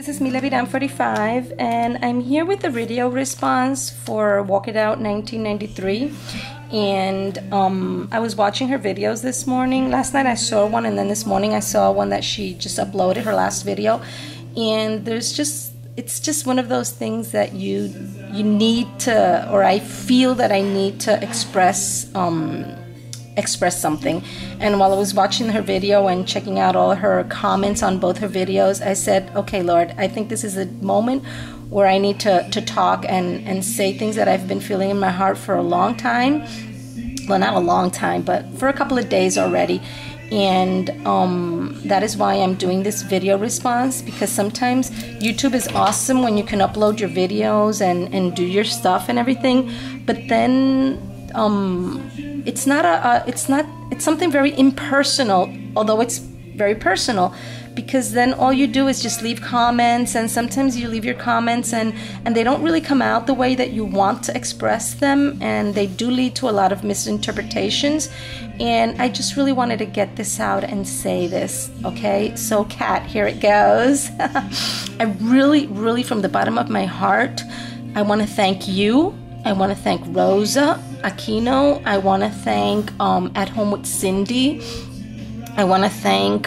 This is Mila Viran 45, and I'm here with the video response for Walk It Out 1993. And I was watching her videos this morning. Last night I saw one, and then this morning I saw one that she just uploaded, her last video. And it's just one of those things that you need to, or I feel that I need to express something. And while I was watching her video and checking out all her comments on both her videos, I said, okay, Lord, I think this is a moment where I need to talk and say things that I've been feeling in my heart for a long time. Well, not a long time, but for a couple of days already. And that is why I'm doing this video response, because sometimes YouTube is awesome when you can upload your videos and do your stuff and everything, but then it's something very impersonal, although it's very personal, because then all you do is just leave comments, and sometimes you leave your comments and they don't really come out the way that you want to express them, and they do lead to a lot of misinterpretations. And I just really wanted to get this out and say this, okay? So Kat, here it goes. I really from the bottom of my heart, I want to thank you. I want to thank Rosa Aquino. I want to thank At Home with Cindy. I want to thank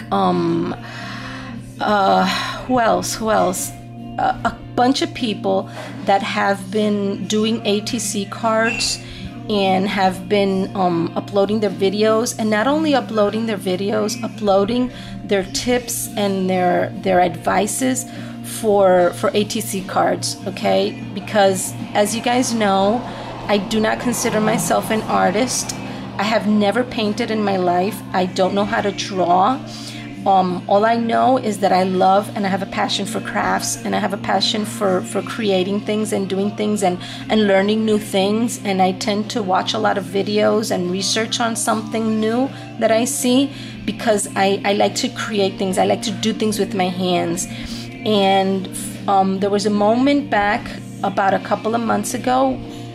who else? A bunch of people that have been doing ATC cards and have been uploading their videos, and not only uploading their videos, uploading their tips and their advices for ATC cards, okay? Because as you guys know, I do not consider myself an artist. I have never painted in my life. I don't know how to draw. All I know is that I love and I have a passion for crafts, and I have a passion for creating things and doing things and learning new things. And I tend to watch a lot of videos and research on something new that I see, because I like to create things. I like to do things with my hands. And there was a moment back about a couple of months ago,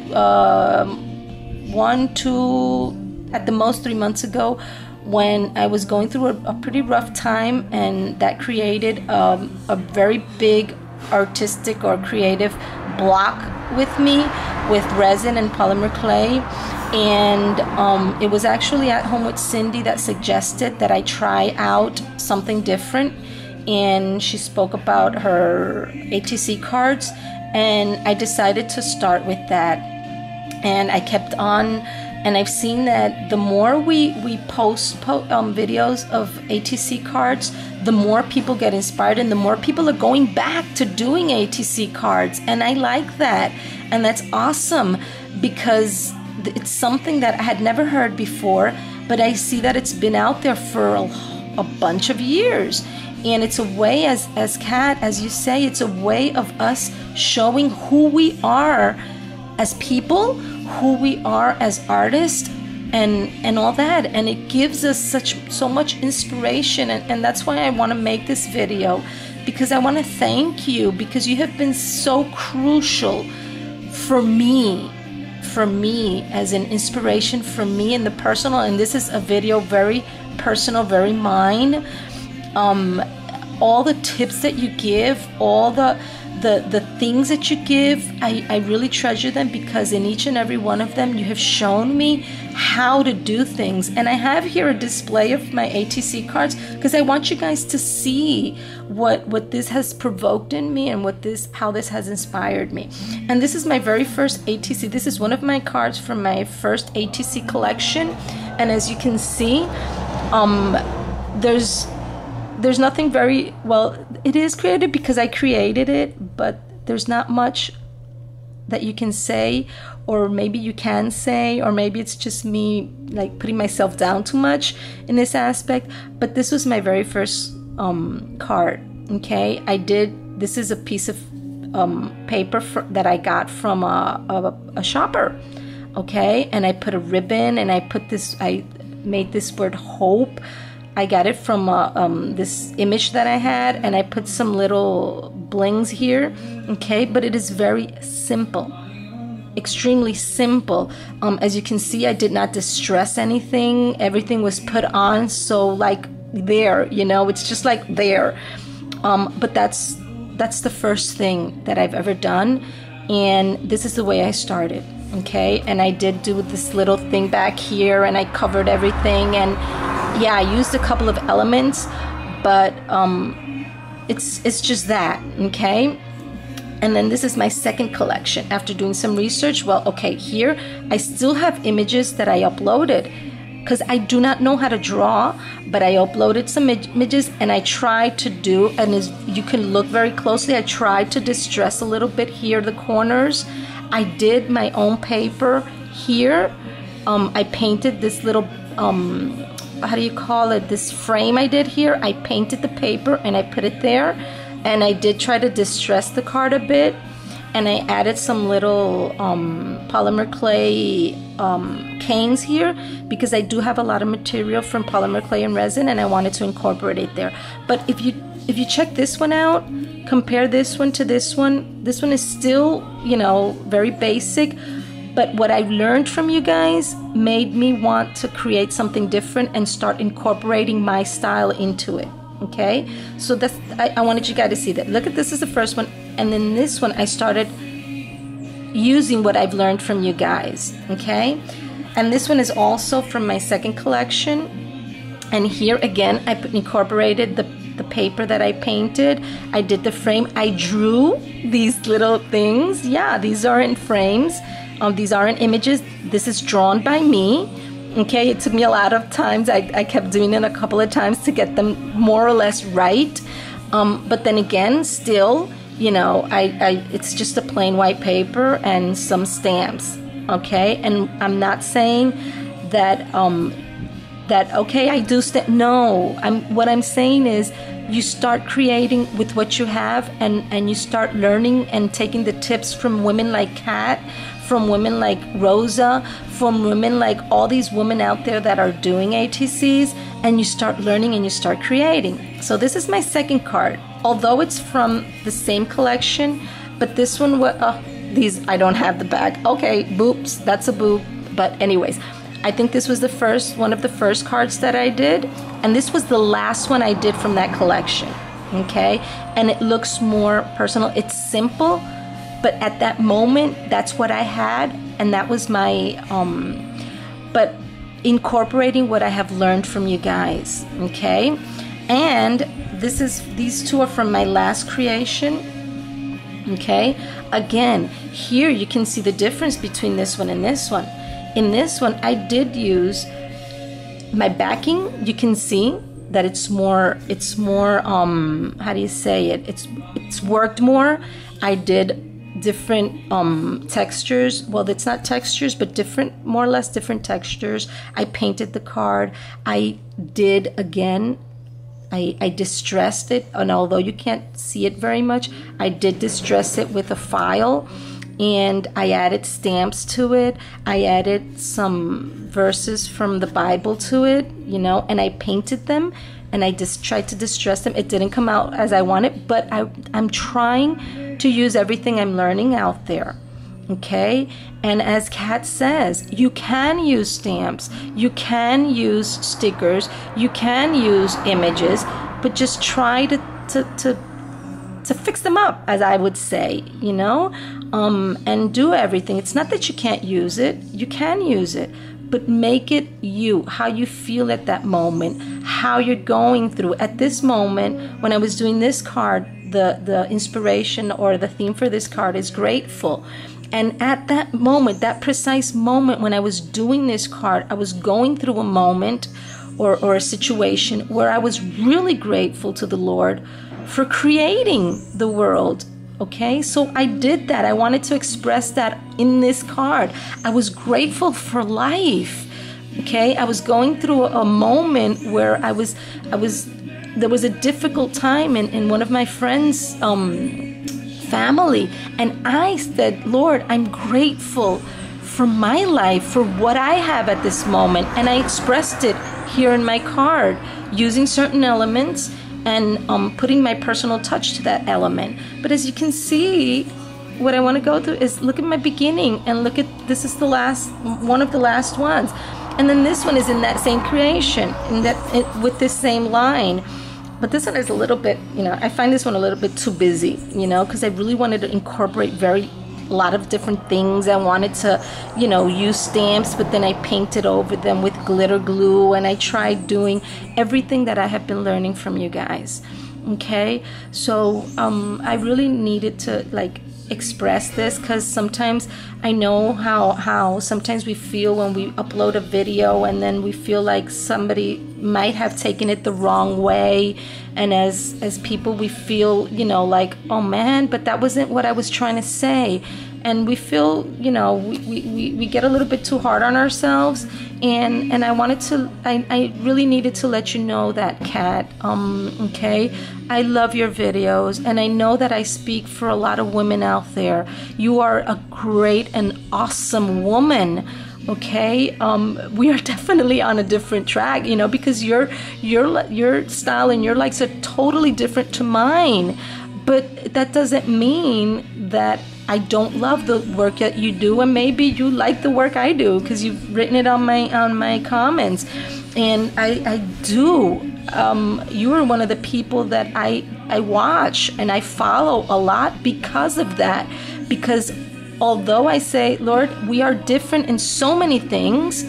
1, 2, at the most 3 months ago, when I was going through a pretty rough time, and that created a very big artistic or creative block with me with resin and polymer clay. And it was actually At Home with Cindy that suggested that I try out something different, and she spoke about her ATC cards, and I decided to start with that. And I kept on, and I've seen that the more we post videos of ATC cards, the more people get inspired, and the more people are going back to doing ATC cards. And I like that, and that's awesome, because it's something that I had never heard before, but I see that it's been out there for a bunch of years. And it's a way, as Kat, as you say, it's a way of us showing who we are as people, who we are as artists, and all that. And it gives us so much inspiration, and that's why I want to make this video, because I want to thank you, because you have been so crucial for me as an inspiration for me in the personal. And this is a video very personal, very mine. All the tips that you give, all the things that you give, I really treasure them, because in each and every one of them you have shown me how to do things. And I have here a display of my ATC cards, because I want you guys to see what this has provoked in me, and how this has inspired me. And this is my very first ATC. This is one of my cards from my first ATC collection. And as you can see, there's nothing very, well, it is creative because I created it, but there's not much that you can say, or maybe you can say, or maybe it's just me like putting myself down too much in this aspect. But this was my very first card, okay? This is a piece of paper that I got from a shopper, okay? And I put a ribbon, and I made this word hope. I got it from this image that I had, and I put some little blings here, okay? But it is very simple, extremely simple. As you can see, I did not distress anything. Everything was put on, so like there, you know, it's just like there. But that's that's the first thing that I've ever done, and this is the way I started. Okay, and I did do this little thing back here, and I covered everything, and yeah, I used a couple of elements, but it's just that. Okay. And then this is my second collection after doing some research. Well, okay, here I still have images that I uploaded because I do not know how to draw, but I uploaded some images, and I tried to do, and as you can look very closely, I tried to distress a little bit here, the corners. I did my own paper here. I painted this little, how do you call it, this frame I did here. I painted the paper and I put it there. And I did try to distress the card a bit, and I added some little polymer clay canes here, because I do have a lot of material from polymer clay and resin, and I wanted to incorporate it there. But if you check this one out, compare this one to this one is still, you know, very basic. But what I've learned from you guys made me want to create something different and start incorporating my style into it. Okay, so that's, I wanted you guys to see that. Look at this, is the first one, and then this one I started using what I've learned from you guys. Okay, and this one is also from my second collection, and here again I incorporated the paper that I painted. I did the frame. I drew these little things. Yeah, these aren't frames. These aren't images. This is drawn by me. Okay, it took me a lot of times. I kept doing it a couple of times to get them more or less right. But then again, still, you know, it's just a plain white paper and some stamps. Okay, and I'm not saying that okay, I do no. What I'm saying is, you start creating with what you have, and you start learning and taking the tips from women like Kat, from women like Rosa, from women like all these women out there that are doing ATCs, and you start learning and you start creating. So this is my second card, although it's from the same collection, but this one, these, I don't have the back. Okay, boops, that's a boop. But anyways, I think this was one of the first cards that I did, and this was the last one I did from that collection. Okay, and it looks more personal. It's simple, but at that moment, that's what I had, and that was my, but incorporating what I have learned from you guys, okay? And these two are from my last creation, okay? Again, here you can see the difference between this one and this one. In this one, I did use my backing. You can see that it's more, how do you say it? It's worked more. I did different textures. Well, it's not textures, but different, more or less different textures. I painted the card. I did, again, I distressed it, and although you can't see it very much, I did distress it with a file, and I added stamps to it. I added some verses from the Bible to it, you know, and I painted them, and I just tried to distress them. It didn't come out as I wanted, but I'm trying to use everything I'm learning out there, okay? And as Kat says, you can use stamps, you can use stickers, you can use images, but just try to fix them up, as I would say, you know, and do everything. It's not that you can't use it, you can use it, but make it you, how you feel at that moment, how you're going through. At this moment, when I was doing this card, the inspiration or the theme for this card is grateful. And at that moment, that precise moment when I was doing this card, I was going through a moment or a situation where I was really grateful to the Lord for creating the world. Okay, so I did that. I wanted to express that in this card. I was grateful for life. Okay, I was going through a moment where there was a difficult time in one of my friends' family, and I said, Lord, I'm grateful for my life, for what I have at this moment, and I expressed it here in my card using certain elements and putting my personal touch to that element. But as you can see, what I want to go through is look at my beginning, and look at, this is the last one of the last ones, and then this one is in that same creation, with this same line. But this one is a little bit, I find this one a little bit too busy, because I really wanted to incorporate a lot of different things. I wanted to, use stamps, but then I painted over them with glitter glue, and I tried doing everything that I have been learning from you guys. Okay, so I really needed to express this, because sometimes I know how sometimes we feel when we upload a video, and then we feel like somebody might have taken it the wrong way, and as people we feel like, oh man, but that wasn't what I was trying to say. And we feel, we get a little bit too hard on ourselves. And I really needed to let you know that, Kat, okay? I love your videos, and I know that I speak for a lot of women out there. You are a great and awesome woman, okay? We are definitely on a different track, because your style and your likes are totally different to mine. But that doesn't mean that I don't love the work that you do, and maybe you like the work I do because you've written it on my comments, and I do. You are one of the people that I watch and I follow a lot because of that. Because although I say, Lord, we are different in so many things,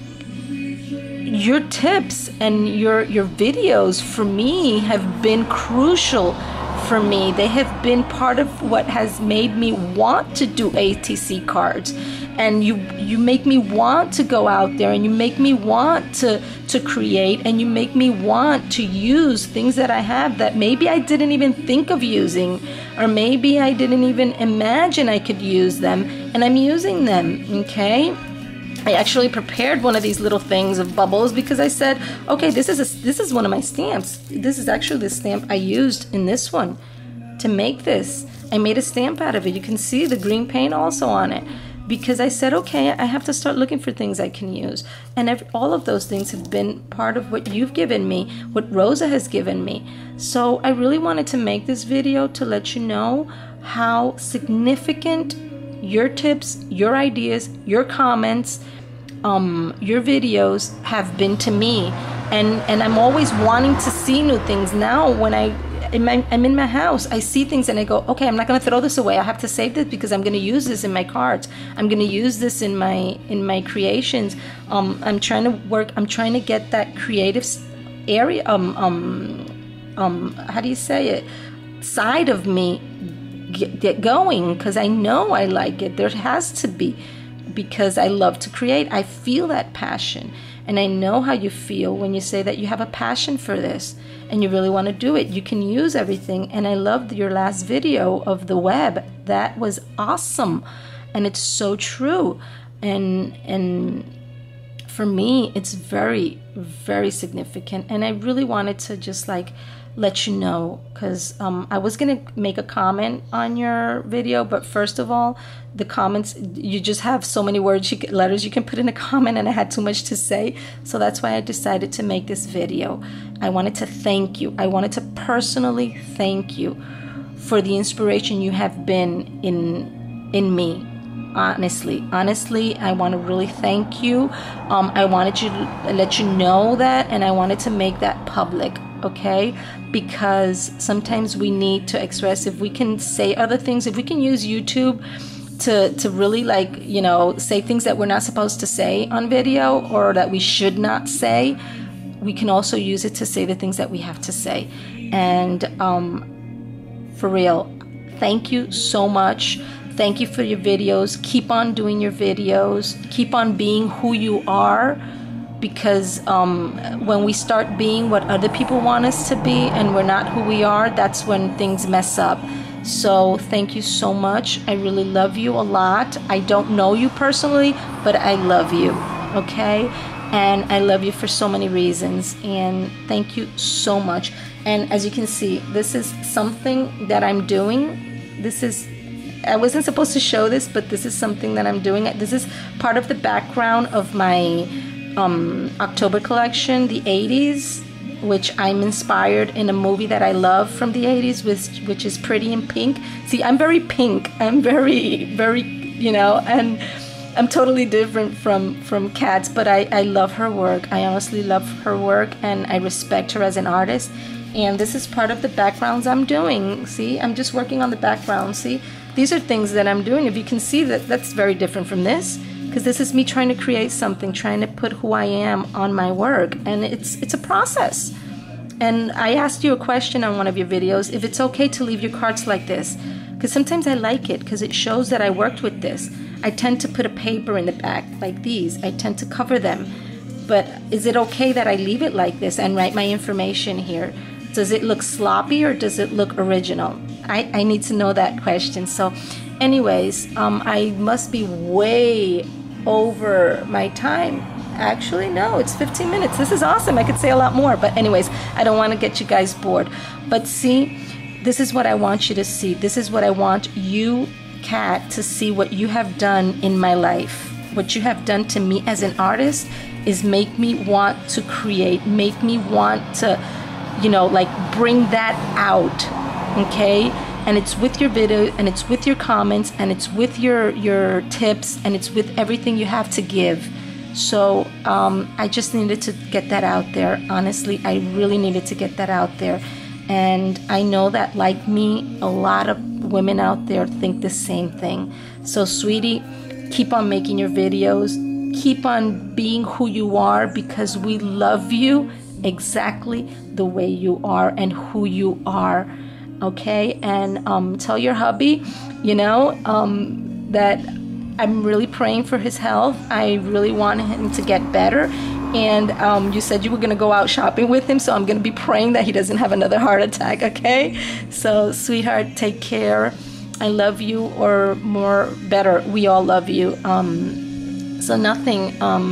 your tips and your videos for me have been crucial for me. They have been part of what has made me want to do ATC cards, and you make me want to go out there, and you make me want to create, and you make me want to use things that I have that maybe I didn't even think of using, or maybe I didn't even imagine I could use them, and I'm using them. Okay, I actually prepared one of these little things of bubbles because I said, okay, this is one of my stamps. This is actually the stamp I used in this one to make this. I made a stamp out of it. You can see the green paint also on it, because I said, okay, I have to start looking for things I can use. And all of those things have been part of what you've given me, what Rosa has given me. So I really wanted to make this video to let you know how significant your tips, your ideas, your comments, your videos have been to me, and I'm always wanting to see new things. Now when I'm in my house, I see things and I go, okay, I'm not going to throw this away. I have to save this because I'm going to use this in my cards. I'm going to use this in my creations. I'm trying to get that creative area, how do you say it, side of me get going, because I know I like it. There has to be, because I love to create. I feel that passion, and I know how you feel when you say that you have a passion for this and you really want to do it. You can use everything, and I loved your last video of the web. That was awesome, and it's so true. And for me, it's very, very significant, and I really wanted to just let you know, because I was gonna make a comment on your video, but first of all, the comments, you just have so many letters you can put in a comment, and I had too much to say, so that's why I decided to make this video. I wanted to thank you. I wanted to personally thank you for the inspiration you have been in me. Honestly, I want to really thank you. I wanted to let you know that, and I wanted to make that public. Okay, because sometimes we need to express. If we can say other things, if we can use YouTube to really say things that we're not supposed to say on video, or that we should not say, we can also use it to say the things that we have to say. And for real, thank you so much. Thank you for your videos. Keep on doing your videos. Keep on being who you are. Because when we start being what other people want us to be, and we're not who we are, that's when things mess up. So thank you so much. I really love you a lot. I don't know you personally, but I love you, okay? And I love you for so many reasons, and thank you so much. And as you can see, this is something that I'm doing. I wasn't supposed to show this, but this is something that I'm doing. This is part of the background of my October collection, the 80s, which I'm inspired in a movie that I love from the 80s, which is Pretty in Pink. See, I'm very pink. I'm very, very, and I'm totally different from Kat's, but I love her work. I honestly love her work, and I respect her as an artist. And this is part of the backgrounds I'm doing. See, I'm just working on the background. See, these are things that I'm doing. If you can see that, that's very different from this, because this is me trying to create something, trying to put who I am on my work. And it's a process. And I asked you a question on one of your videos, if it's okay to leave your cards like this, because sometimes I like it because it shows that I worked with this. I tend to put a paper in the back like these. I tend to cover them. But is it okay that I leave it like this and write my information here? Does it look sloppy or does it look original? I need to know that question. So anyways, I must be way over my time. Actually, no, it's 15 minutes. This is awesome. I could say a lot more. But anyways, I don't want to get you guys bored. But see, this is what I want you to see. This is what I want you, Kat, to see what you have done in my life. What you have done to me as an artist is make me want to create, make me want to, you know, like bring that out, okay? And it's with your video, and it's with your comments, and it's with your tips, and it's with everything you have to give. So I just needed to get that out there. Honestly, I really needed to get that out there. And I know that, like me, a lot of women out there think the same thing. So sweetie, keep on making your videos. Keep on being who you are, because we love you exactly the way you are and who you are. Okay? And tell your hubby, you know, that I'm really praying for his health. I really want him to get better. And you said you were going to go out shopping with him, so I'm going to be praying that he doesn't have another heart attack, okay? So, sweetheart, take care. I love you, or more, better, we all love you. So nothing.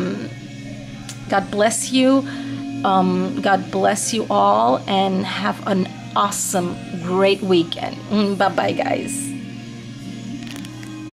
God bless you. God bless you all, and have an awesome, great weekend. Bye-bye, guys.